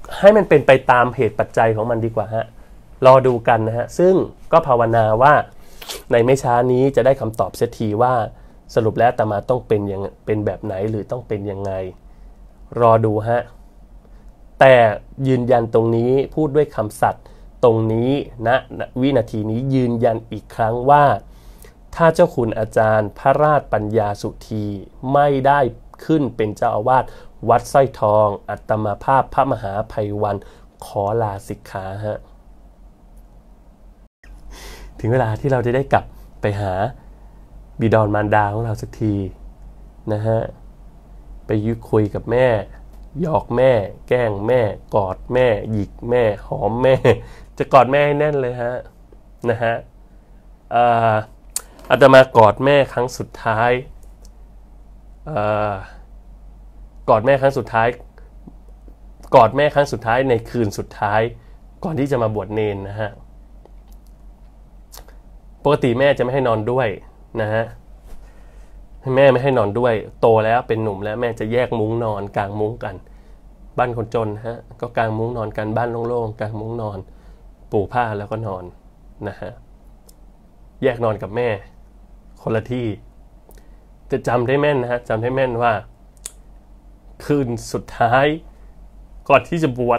ให้มันเป็นไปตามเหตุปัจจัยของมันดีกว่าฮะรอดูกันนะฮะซึ่งก็ภาวนาว่าในไม่ช้านี้จะได้คำตอบเสียทีว่าสรุปแล้วอาตมาต้องเป็นแบบไหนหรือต้องเป็นยังไงรอดูฮะแต่ยืนยันตรงนี้พูดด้วยคำสัตย์ตรงนี้ณวินาทีนี้ยืนยันอีกครั้งว่าถ้าเจ้าคุณอาจารย์พระราชปัญญาสุธีไม่ได้ขึ้นเป็นเจ้าอาวาสวัดสร้อยทองอัตมาภาพพระมหาไพวันขอลาสิกขาฮะถึงเวลาที่เราจะได้กลับไปหาบิดรมารดาของเราสักทีนะฮะไปคุยกับแม่หยอกแม่แกล้งแม่กอดแม่หยิกแม่หอมแม่จะกอดแม่ให้แน่นเลยฮะนะฮะอาตมากอดแม่ครั้งสุดท้ายกอดแม่ครั้งสุดท้ายกอดแม่ครั้งสุดท้ายในคืนสุดท้ายก่อนที่จะมาบวชเนนนะฮะปกติแม่จะไม่ให้นอนด้วยนะฮะแม่ไม่ให้นอนด้วยโตแล้วเป็นหนุ่มแล้วแม่จะแยกมุ้งนอนกางมุ้งกันบ้านคนจนฮะก็กางมุ้งนอนกันบ้านโล่งๆกางมุ้งนอนปูผ้าแล้วก็นอนนะฮะแยกนอนกับแม่คนละที่จะจำได้แม่นนะฮะจำได้แม่นว่าคืนสุดท้ายก่อนที่จะบวช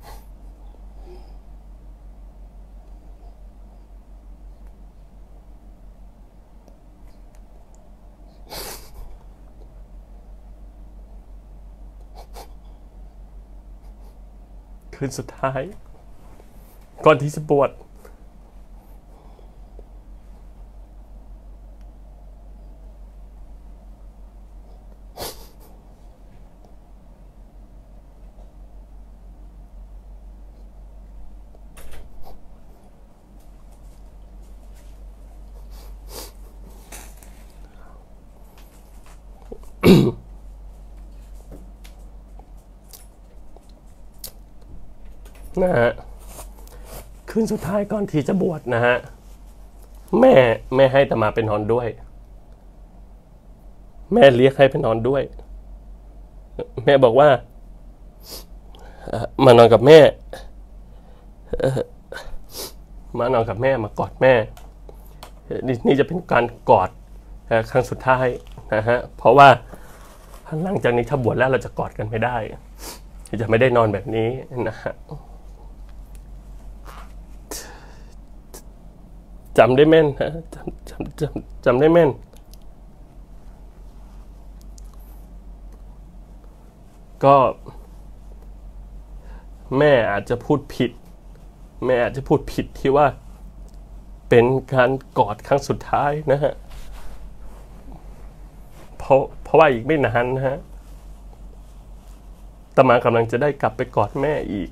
คืนสุดท้ายก่อนที่จะบวชนะฮะคืนสุดท้ายก่อนที่จะบวชนะฮะแม่ให้อาตมาไปนอนด้วยแม่เรียกให้ไปนอนด้วยแม่บอกว่ามานอนกับแม่มานอนกับแม่มากอดแม่นี่จะเป็นการกอดครั้งสุดท้ายนะฮะเพราะว่าหลังจากนี้ถ้าบวชแล้วเราจะกอดกันไม่ได้จะไม่ได้นอนแบบนี้นะฮะจำได้แม่นฮะจำได้แม่นก็แม่อาจจะพูดผิดที่ว่าเป็นการกอดครั้งสุดท้ายนะฮะเพราะว่าอีกไม่นานนะฮะอาตมากำลังจะได้กลับไปกอดแม่อีก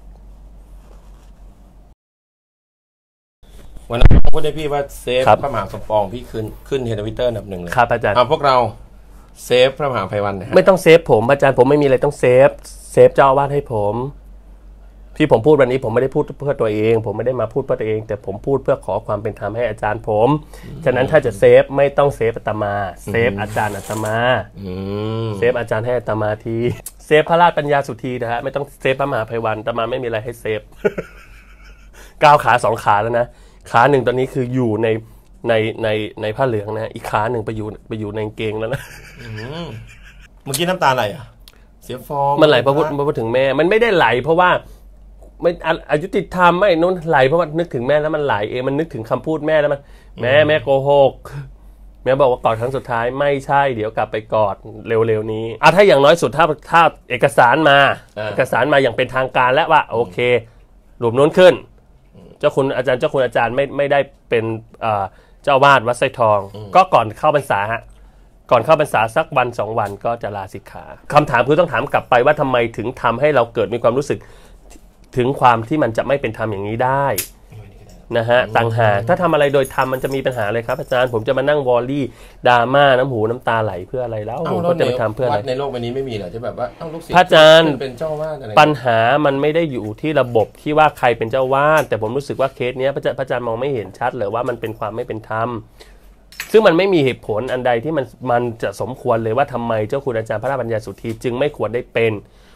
วันนั้นพูดได้พี่ว่าเซฟพระมหาสมปองพี่ขึ้นเทรนด์ทวิตเตอร์อันดับ 1เลยครับอาจารย์พวกเราเซฟพระมหาไพวันนะไม่ต้องเซฟผมอาจารย์ผมไม่มีอะไรต้องเซฟเจ้าอาวาสให้ผมที่ผมพูดวันนี้ผมไม่ได้พูดเพื่อตัวเองผมไม่ได้มาพูดเพื่อตัวเองแต่ผมพูดเพื่อขอความเป็นธรรมให้อาจารย์ผมฉะนั้นถ้าจะเซฟไม่ต้องเซฟอาตมาเซฟอาจารย์อาตมาเซฟอาจารย์ให้อาตมาทีเซฟพระราชปัญญาสุธีนะฮะไม่ต้องเซฟพระมหาไพวันอาตมาไม่มีอะไรให้เซฟก้าวขา2ขาแล้วนะขาหนึ่งตอนนี้คืออยู่ในผ้าเหลืองนะอีกขาหนึ่งไปอยู่ในกางเกงแล้วนะเมื่อกี้น้ำตาไหลอ่ะเสียฟอร์มมันไหลเพราะพูดถึงแม่มันไม่ได้ไหลเพราะว่าไม่อายุติธรรมไม่นู้นไหลเพราะว่านึกถึงแม่แล้วมันไหลเองมันนึกถึงคำพูดแม่แล้วมันแม่โกหกแม่บอกว่ากอดครั้งสุดท้ายไม่ใช่เดี๋ยวกลับไปกอดเร็วๆนี้ถ้าอย่างน้อยสุดถ้าเอกสารมาอย่างเป็นทางการแล้วว่าโอเครูปนู้นขึ้นเจ้าคุณอาจารย์ไม่ได้เป็นเจ้าวาดวัดไส้ทองก็ก่อนเข้าพรรษาฮะก่อนเข้าพรรษาสักวัน2 วันก็จะลาสิกขาคำถามคือต้องถามกลับไปว่าทำไมถึงทำให้เราเกิดมีความรู้สึกถึงความที่มันจะไม่เป็นธรรมอย่างนี้ได้นะฮะต่างหากถ้าทำอะไรโดยธรรมมันจะมีปัญหาเลยครับอาจารย์ผมจะมานั่งวอลลี่ดราม่าน้ำหูน้ำตาไหลเพื่ออะไรแล้วผมก็จะไปทำเพื่ออะไรในโลกใบนี้ไม่มีเหรอที่แบบว่าลูกศิษย์พระอาจารย์เป็นเจ้าวาดอะไรปัญหามันไม่ได้อยู่ที่ระบบที่ว่าใครเป็นเจ้าวาดแต่ผมรู้สึกว่าเคสนี้พระอาจารย์มองไม่เห็นชัดเลยว่ามันเป็นความไม่เป็นธรรมซึ่งมันไม่มีเหตุผลอันใดที่มันจะสมควรเลยว่าทำไมเจ้าคุณอาจารย์พระราชปัญญาสุธีจึงไม่ควรได้เป็น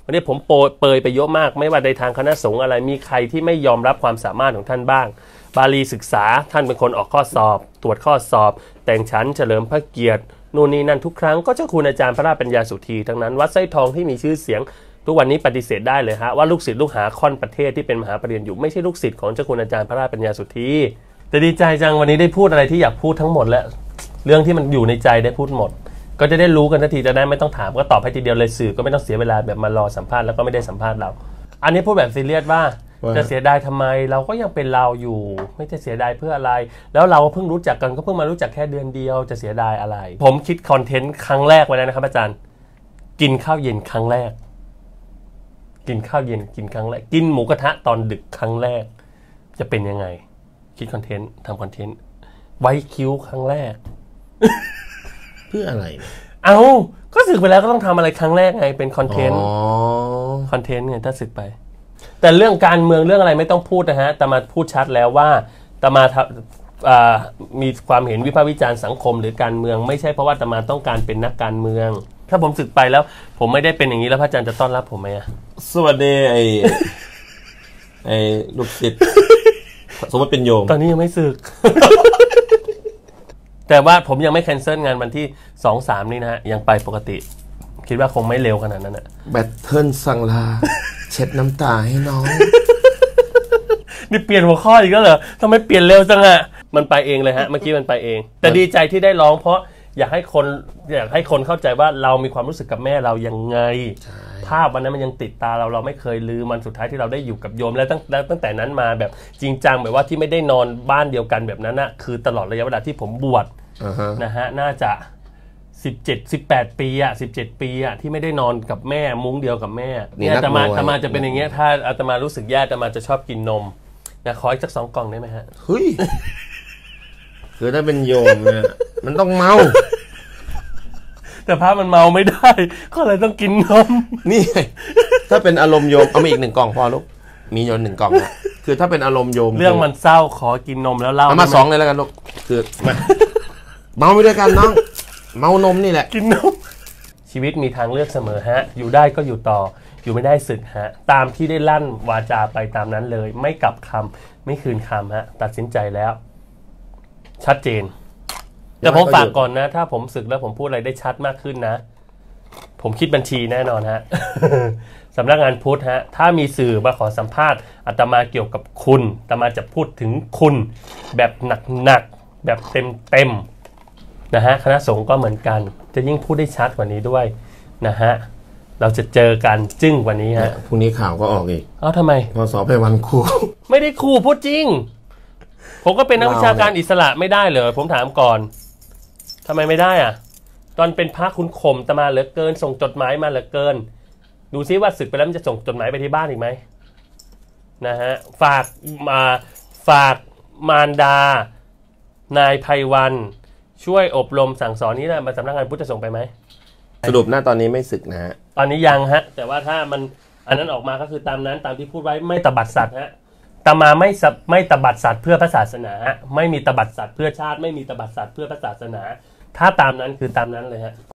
วันนี้ผมเปยไปเยอะมากไม่ว่าในทางคณะสงฆ์อะไรมีใครที่ไม่ยอมรับความสามารถของท่านบ้างบาลีศึกษาท่านเป็นคนออกข้อสอบตรวจข้อสอบแต่งชั้นเฉลิมพระเกียรตินู่นนี่นั่นทุกครั้งก็เจ้าคุณอาจารย์พระราชปัญญาสุธีทั้งนั้นวัดไส้ทองที่มีชื่อเสียงทุกวันนี้ปฏิเสธได้เลยฮะว่าลูกศิษย์ลูกหาค่อนประเทศที่เป็นมหาปรริญญาอยู่ไม่ใช่ลูกศิษย์ของเจ้าคุณอาจารย์พระราชปัญญาสุธีแต่ดีใจจังวันนี้ได้พูดอะไรที่อยากพูดทั้งหมดแล้วเรื่องที่มันอยู่ในใจได้พูดหมดก็จะได้รู้กันทันทีจะได้ไม่ต้องถามก็ตอบให้ทีเดียวเลยสื่อก็ไม่ต้องเสียเวลาแบบมารอสัมภาษณ์แล้วก็ไม่ได้สัมภาษณ์เราอันนี้พูดแบบซีเรียสว่าจะเสียดายทำไมเราก็ยังเป็นเราอยู่ไม่จะเสียดายเพื่ออะไรแล้วเราเพิ่งรู้จักกันก็เพิ่งมารู้จักแค่เดือนเดียวจะเสียดายอะไรผมคิดคอนเทนต์ครั้งแรกไว้แล้วนะครับอาจารย์กินข้าวเย็นครั้งแรกกินข้าวเย็นกินครั้งแรกกินหมูกระทะตอนดึกครั้งแรกจะเป็นยังไงคิดคอนเทนต์ทำคอนเทนต์ไว้คิ้วครั้งแรกเพื่ออะไรเอาก็สึกไปแล้วก็ต้องทำอะไรครั้งแรกไงเป็นคอนเทนต์คอนเทนต์ไงถ้าสึกไปแต่เรื่องการเมืองเรื่องอะไรไม่ต้องพูดนะฮะแต่มาพูดชัดแล้วว่าแต่มามีความเห็นวิพากษ์วิจารณ์สังคมหรือการเมืองไม่ใช่เพราะว่าแต่มาต้องการเป็นนักการเมืองถ้าผมสึกไปแล้วผมไม่ได้เป็นอย่างนี้แล้วพระอาจารย์จะต้อนรับผมไหมอะสวัสดีไอ้ลูกศิษย์สมมติเป็นโยมตอนนี้ยังไม่สึก แต่ว่าผมยังไม่แคนเซิลงานวันที่ 2-3 นี่นะฮะยังไปปกติคิดว่าคงไม่เร็วขนาดนั้นอะแบตเทิลสั่งลาเช็ดน้ำตาให้น้องนี่เปลี่ยนหัวข้ออีกแล้วเหรอทำไมเปลี่ยนเร็วจังอะมันไปเองเลยฮะเมื่อกี้มันไปเองแต่ดีใจที่ได้ร้องเพราะอยากให้คนเข้าใจว่าเรามีความรู้สึกกับแม่เรายังไงภาพวันนั้นมันยังติดตาเราไม่เคยลืมวันสุดท้ายที่เราได้อยู่กับโยมแล้วตั้งแต่นั้นมาแบบจริงจังแบบว่าที่ไม่ได้นอนบ้านเดียวกันแบบนั้นนะคือตลอดระยะเวลาที่ผมบวชนะฮะน่าจะ18 ปีอะ17 ปีอะที่ไม่ได้นอนกับแม่มุ้งเดียวกับแม่เนี่ยอาตมาจะเป็นอย่างเงี้ยถ้าอาตมารู้สึกแย่อาตมาจะชอบกินนมนะขออีกสัก2 กล่องได้ไหมฮะเฮ้ยคือถ้าเป็นโยมเนี่ยมันต้องเมาแต่พระมันเมาไม่ได้ก็เลยต้องกินนมนี่ถ้าเป็นอารมณ์โยมเอามาอีก1 กล่องพอลูกมีโยน1 กล่องนะคือถ้าเป็นอารมณ์โยมเรื่องมันเศร้าขอกินนมแล้วเล่าเอามา2เลยแล้วกันลูกคือเมาไม่ด้วยกันน้องเมานมนี่แหละกินนมชีวิตมีทางเลือกเสมอฮะอยู่ได้ก็อยู่ต่ออยู่ไม่ได้สึกฮะตามที่ได้ลั่นวาจาไปตามนั้นเลยไม่กลับคำไม่คืนคำฮะตัดสินใจแล้วชัดเจนแต่ผมฝากก่อนนะถ้าผมสึกแล้วผมพูดอะไรได้ชัดมากขึ้นนะผมคิดบัญชีแน่นอนฮะ สำนักงานพุทธฮะถ้ามีสื่อมาขอสัมภาษณ์อาตมาเกี่ยวกับคุณอาตมาจะพูดถึงคุณแบบหนักๆแบบเต็มนะฮะคณะสงฆ์ก็เหมือนกันจะยิ่งพูดได้ชัดกว่านี้ด้วยนะฮะเราจะเจอกันจึ้งกว่านี้ฮะพรุ่งนี้ข่าวก็ออกอีกทำไมพศไปวันครูไม่ได้ครูพูดจริงผมก็เป็นนักวิชาการอิสระไม่ได้เลยผมถามก่อนทำไมไม่ได้อ่ะตอนเป็นพระคุณข่มอาตมาเหลือเกินส่งจดหมายมาเหลือเกินดูซิว่าศึกไปแล้วมันจะส่งจดหมายไปที่บ้านอีกไหมนะฮะฝากมารดานายไพวันช่วยอบรมสั่งสอนนี้นะมาสำนักงานพุทธจะส่งไปไหมสรุปหน้าตอนนี้ไม่ศึกนะฮะตอนนี้ยังฮะแต่ว่าถ้ามันอันนั้นออกมาก็คือตามนั้นตามที่พูดไว้ไม่ตบัดสัตว์ฮะตมาไม่ตบัดสัตว์เพื่อพระศาสนาไม่มีตบัดสัตว์เพื่อชาติไม่มีตบัดสัตว์เพื่อพระศาสนาถ้าตามนั้นคือตามนั้นเลยฮะ